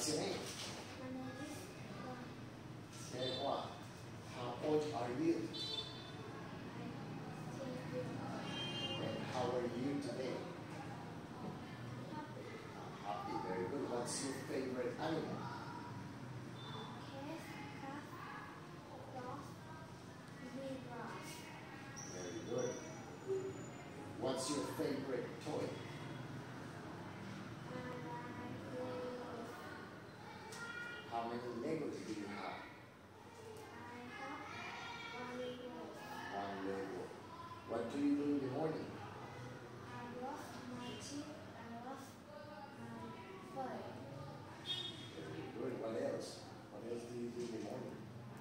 What's your name? My name is Serhua. How old are you? And how are you today? Happy, very good. What's your favorite animal? Very good. What's your favorite toy? How many Legos do you have? One Lego. What do you do in the morning? Very good. What else? What else do you do in the morning?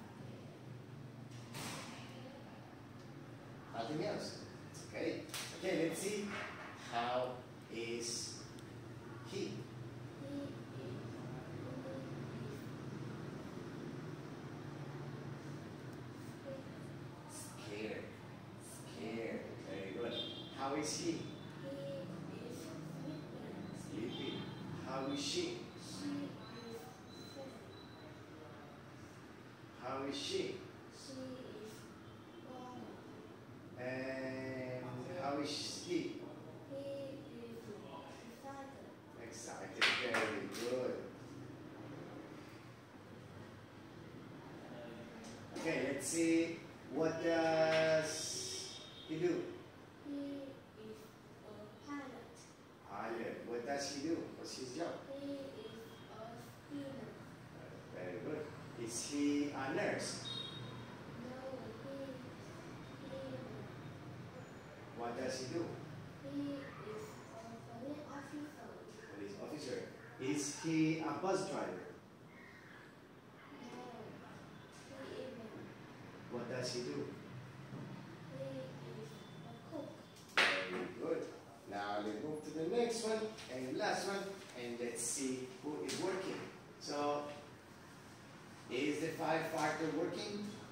Nothing else? It's okay. Okay, let's see. How is he? Scared. Scared. Very good. How is he? Sleepy. How is she? How is she? And how is he? Excited. Very good. Okay, let's see. What does he do? He is a pilot. Pilot. What does he do? What's his job? He is a student. Very good. Is he a nurse? No, he is What does he do? He is a police officer. Police officer. Is he a bus driver? No, he isn't. What does he do? He is a cook. Very good. Now let's move to the next one and last one, and let's see who is working. So, is the firefighter working?